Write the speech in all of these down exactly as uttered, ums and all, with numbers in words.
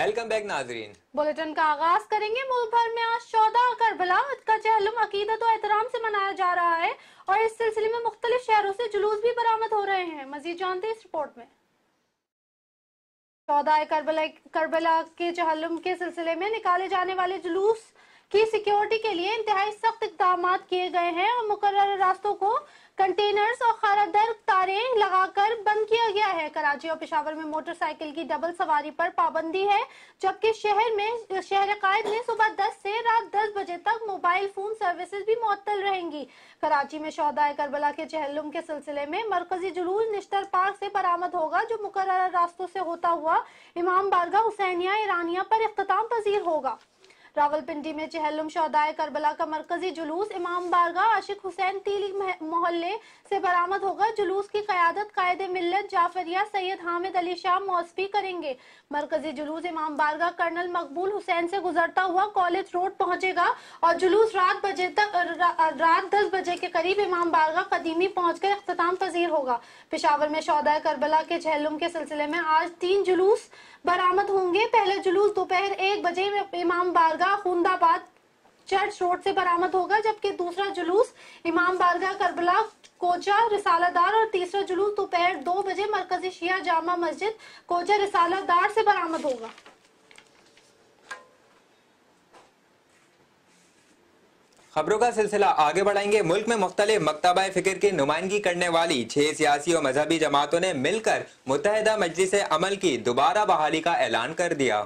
Welcome back नाजरीन। Bulletin का आगाज करेंगे। मुल्क भर में आज शोदा करबला का चहलुम अकीदत और एहतराम से मनाया जा रहा है और इस सिलसिले में मुख्तलिफ शहरों से जुलूस भी बरामद हो रहे हैं। मजीद जानते हैं इस रिपोर्ट में। शोदा करबला करबला के चहलुम के सिलसिले में निकाले जाने वाले जुलूस की सिक्योरिटी के लिए इंतहाई सख्त इक़दाम किए गए हैं और मुकर्रर रास्तों को कंटेनर्स और खारादर तारें लगाकर बंद किया गया है। कराची और पेशावर में मोटरसाइकिल की डबल सवारी पर पाबंदी है, जबकि शहर में शहर कायद में सुबह दस से रात दस बजे तक मोबाइल फोन सर्विसेज भी मुअत्तल रहेंगी। कराची में शोदा करबला के चहलुम के सिलसिले में मरकजी जुलूस निश्तर पार्क से बरामद होगा, जो मुकर्रर रास्तों से होता हुआ इमाम बारगाह हुसैनिया ईरानिया पर इख्तिताम पजीर होगा। रावलपिंडी में चहलुम शोदाए करबला का मरकजी जुलूस इमाम बारगाह आशिक हुसैन तीली मोहल्ले से बरामद होगा। जुलूस की क़यादत कायदे मिल्लत जाफरिया सैयद हामिद अली शाह मौसफी करेंगे। मरकजी जुलूस इमाम बारगाह कर्नल मकबूल हुसैन से गुजरता हुआ कॉलेज रोड पहुंचेगा और जुलूस रात बजे तक रा, रात दस बजे के करीब इमाम बारगाह कदीमी पहुंचकर इख्तिताम पजीर होगा। पेशावर में शोदाए करबला के चहलुम के सिलसिले में आज तीन जुलूस बरामद होंगे। पहले जुलूस दोपहर एक बजे इमाम बारगाह खुंदाबाद चर्च रोड से बरामद होगा, जबकि दूसरा जुलूस इमाम बारगाह करबला कोचा रिसालादार और तीसरा जुलूस दोपहर दो बजे मरकजी शिया जामा मस्जिद कोचा रिसालादार से बरामद होगा। खबरों का सिलसिला आगे बढ़ाएंगे। मुल्क में मुख्तलिफ मकतबा फिक्र की नुमाइंदगी करने वाली छह सियासी और मजहबी जमातों ने मिलकर मुत्तहिदा मजलिस अमल की दोबारा बहाली का ऐलान कर दिया।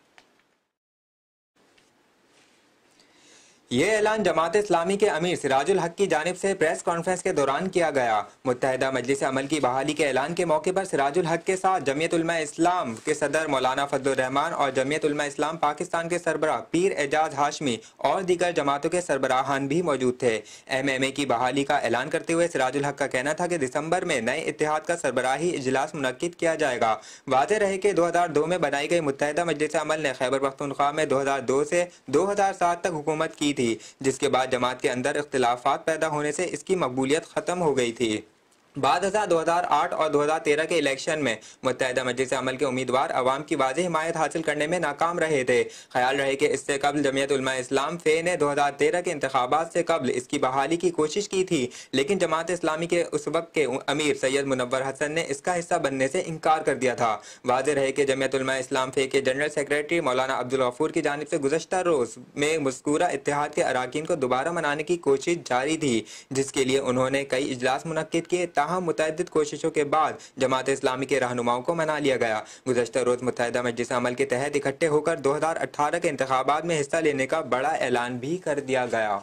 ये ऐलान जमात इस्लामी के अमीर सिराजुल हक की जानिब से प्रेस कॉन्फ्रेंस के दौरान किया गया। मुत्तहिदा मजलिस अमल की बहाली के ऐलान के मौके पर सिराजुल हक के साथ जमीयत उलमा इस्लाम के सदर मौलाना फजलुर रहमान और जमीयत उलमा इस्लाम पाकिस्तान के सरबराह पीर एजाज हाशमी और दीगर जमातों के सरबराहान भी मौजूद थे। एम एम ए की बहाली का ऐलान करते हुए सिराजुल हक का कहना था कि दिसंबर में नए इत्तेहाद का सरबराही इजलास मुनक्किद किया जाएगा। वाज़ेह रहे कि दो हजार दो में बनाई गई मुत्तहिदा मजलिस अमल ने खैबर पख्तूनख्वा में दो हजार दो से दो हजार सात तक हुकूमत की थी, जिसके बाद जमात के अंदर इख्तिलाफात पैदा होने से इसकी मकबूलियत खत्म हो गई थी। बाद दो हजार आठ और दो हजार तेरह के इलेक्शन में मुत्तहिदा मजलिस अमल के उम्मीदवार अवाम की वाज़ेह हिमायत हासिल करने में नाकाम रहे थे। ख्याल रहे कि इससे कबल जमीयत उलमा इस्लाम फे ने दो हजार तेरह के इंतखाबात से कबल इसकी बहाली की कोशिश की थी, लेकिन जमात इस्लामी के उस वक्त के अमीर सैयद मुनव्वर हसन ने इसका हिस्सा बनने से इनकार कर दिया था। वाज़ेह रहे कि जमीयत उलमा इस्लाम फे के जनरल सेक्रेटरी मौलाना अब्दुल गफूर की जानिब से गुज़श्ता रोज़ में मज़कूरा इत्तेहाद के अराकीन को दोबारा मनाने की कोशिश जारी थी, जिसके लिए उन्होंने कई इजलास मुनक्किद किए। ताहम मुतअद्दिद कोशिशों के बाद जमात इस्लामी के रहनुमाओं को मना लिया गया। गुज़श्ता रोज मुत्तहिदा मजलिस अमल के तहत इकट्ठे होकर दो हजार अठारह के इंतखाबात में हिस्सा लेने का बड़ा ऐलान भी कर दिया गया।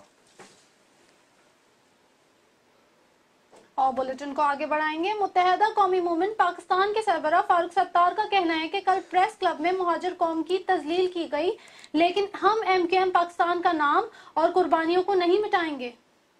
और बुलेटिन को आगे बढ़ाएंगे। मुत्तहिदा कौमी मूवमेंट पाकिस्तान के सरबराह फारूक सत्तार का कहना है कि कल प्रेस क्लब में मुहाजिर कौम की तजलील की गई, लेकिन हम एम के एम पाकिस्तान का नाम और कुर्बानियों को नहीं मिटाएंगे।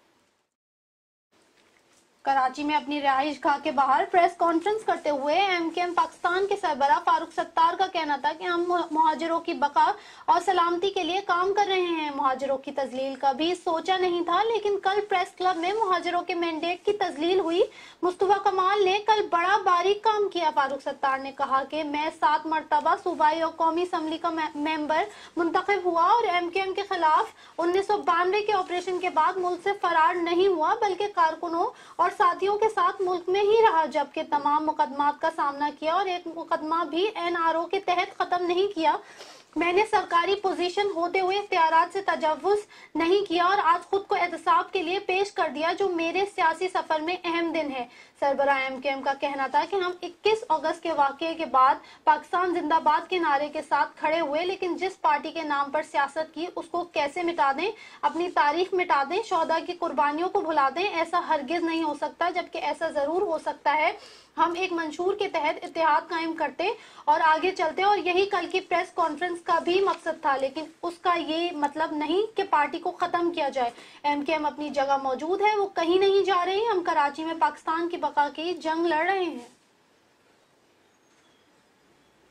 कराची में अपनी रिहाइश गाह के बाहर प्रेस कॉन्फ्रेंस करते हुए एम के एम पाकिस्तान के सरबराह फारूक सत्तार का कहना था कि हम मुहाजिरों की बका और सलामती के लिए काम कर रहे हैं। मुहाजिरों की तजलील कभी सोचा नहीं था, लेकिन कल प्रेस क्लब में मुहाजिरों के मैंडेट की तजलील हुई। मुस्तफा कमाल ने कल बड़ा बारीक काम किया। फारूक सत्तार ने कहा कि मैं सात मरतबा सूबाई और कौमी असम्बली का मेंबर मुंतखब हुआ और एम के एम के खिलाफ उन्नीस सौ बानवे के ऑपरेशन के बाद मुल्क से फरार नहीं हुआ, बल्कि कारकुनों और साथियों के साथ मुल्क में ही रहा, जबकि तमाम मुकदमात का सामना किया और एक मुकदमा भी एन आर ओ के तहत खत्म नहीं किया। मैंने सरकारी पोजीशन होते हुए इख्तियारात से तजव्वुज़ नहीं किया और आज खुद को एहतसाब के लिए पेश कर दिया, जो मेरे सियासी सफर में अहम दिन है। सरबराह एम के एम का कहना था कि हम इक्कीस अगस्त के वाक़ये के बाद पाकिस्तान जिंदाबाद के नारे के साथ खड़े हुए, लेकिन जिस पार्टी के नाम पर सियासत की उसको कैसे मिटा दें, अपनी तारीख मिटा दें, शोहदा की कुर्बानियों को भुला दें, ऐसा हरगिज नहीं हो सकता। जबकि ऐसा जरूर हो सकता है हम एक मंशूर के तहत इत्तेहाद कायम करते और आगे चलते, और यही कल की प्रेस कॉन्फ्रेंस का भी मकसद था, लेकिन उसका ये मतलब नहीं कि पार्टी को खत्म किया जाए। एम के एम अपनी जगह मौजूद है, वो कहीं नहीं जा रही। हम कराची में पाकिस्तान की बका की जंग लड़ रहे हैं।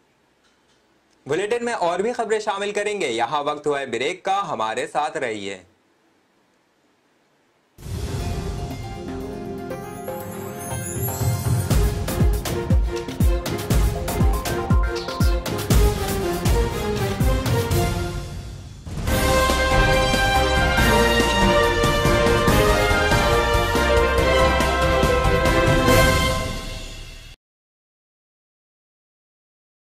बुलेटिन में और भी खबरें शामिल करेंगे। यहाँ वक्त हुआ है ब्रेक का, हमारे साथ रहिए।